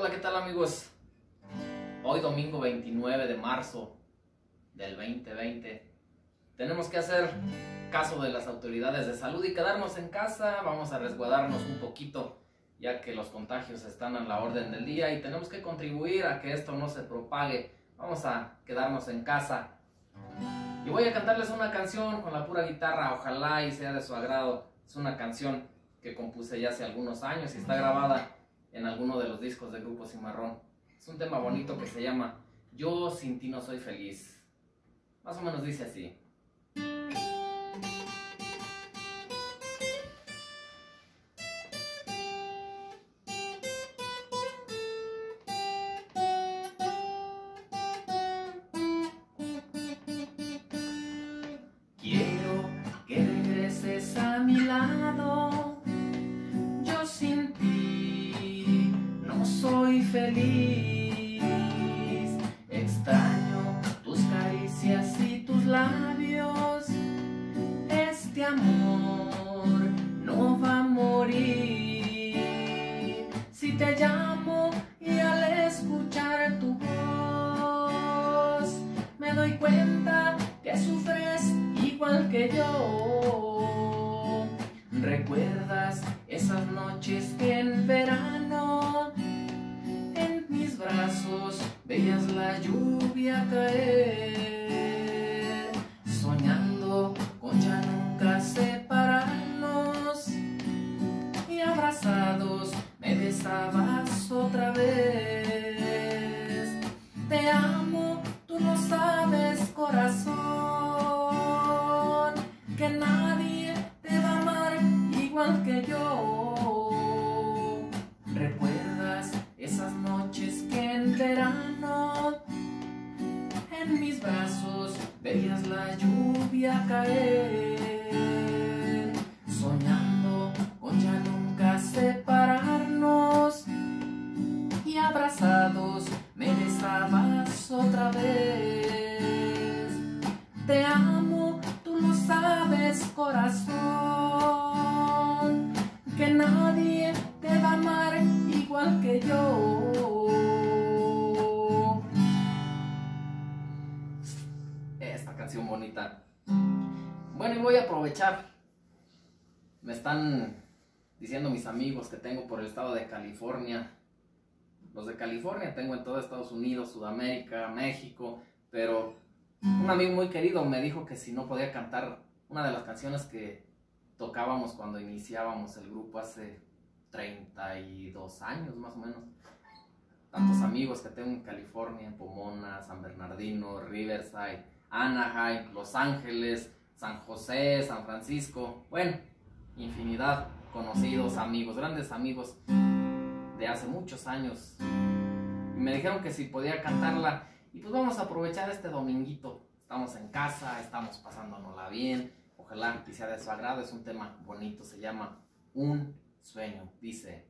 Hola, ¿qué tal amigos? Hoy domingo 29 de marzo del 2020 tenemos que hacer caso de las autoridades de salud y quedarnos en casa. Vamos a resguardarnos un poquito ya que los contagios están a la orden del día y tenemos que contribuir a que esto no se propague. Vamos a quedarnos en casa y voy a cantarles una canción con la pura guitarra, ojalá y sea de su agrado. Es una canción que compuse ya hace algunos años y está grabada en alguno de los discos de Grupo Cimarrón. Es un tema bonito que se llama Yo sin ti no soy feliz. Más o menos dice así. Quiero que regreses a mi lado. Yo sin ti no soy feliz. Extraño tus caricias y tus labios. Este amor no va a morir. Si te llamo y al escuchar tu voz me doy cuenta que sufres igual que yo. ¿Recuerdas esas noches que en verano en mis brazos veías la lluvia caer? Soñando con ya nunca separarnos y abrazados me besabas otra vez. Te amo, tú lo sabes, corazón, que nadie te va a amar igual que yo. ¿Recuerdas esas noches que en verano en mis brazos veías la lluvia caer? Soñando con ya nunca separarnos y abrazados me besabas otra vez. Te amo, tú lo sabes, corazón, que nadie te va a amar igual que yo. Esta canción bonita. Bueno, y voy a aprovechar. Me están diciendo mis amigos que tengo por el estado de California. Los de California tengo en todo Estados Unidos, Sudamérica, México, pero un amigo muy querido me dijo que si no podía cantar una de las canciones que tocábamos cuando iniciábamos el grupo hace 32 años más o menos. Tantos amigos que tengo en California, en Pomona, San Bernardino, Riverside, Anaheim, Los Ángeles, San José, San Francisco, bueno, infinidad, conocidos, amigos, grandes amigos de hace muchos años. Y me dijeron que si podía cantarla. Y pues vamos a aprovechar este dominguito. Estamos en casa, estamos pasándonosla bien. Ojalá que sea de su agrado. Es un tema bonito, se llama Un Sueño. Dice: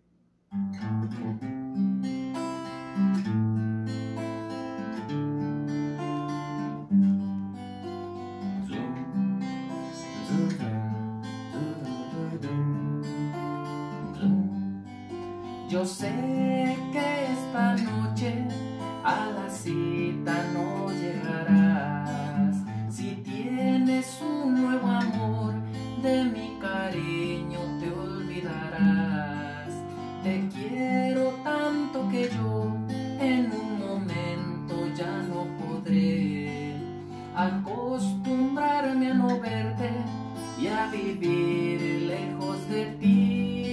yo sé que esta noche a la cita no llegarás. Si tienes un nuevo amor, de mi cariño te olvidarás. Te quiero tanto que yo en un momento ya no podré acostumbrarme a no verte y a vivir lejos de ti.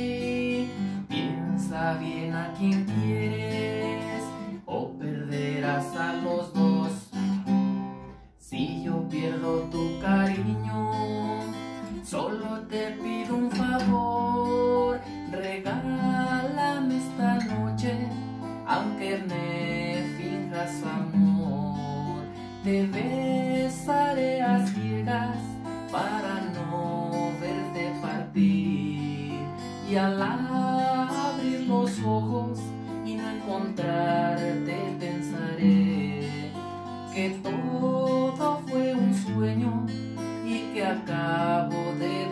Piensa bien a quien quieres o perderás a los dos. Si yo pierdo tu cariño, solo te pido un favor. Regálame esta noche, aunque me finjas amor. Te besaré a ciegas para no verte partir. Y al abrir los ojos y no encontrarte, pensaré que todo fue un sueño y que acabo de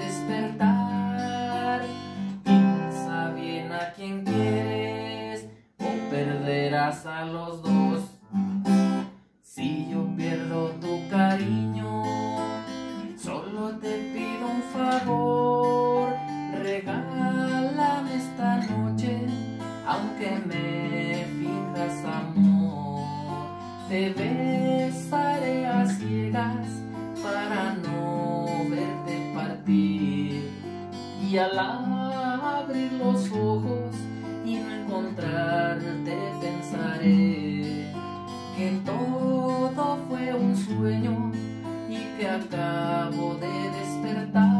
despertar. Piensa bien a quien quieres o perder a los dos. Si yo pierdo tu cariño, solo te pido un favor, regálame esta noche, aunque me finjas amor. Te besaré a ciegas para no verte partir, y al abrir los ojos y no encontrarte pensaré que todo fue un sueño y que acabo de despertar.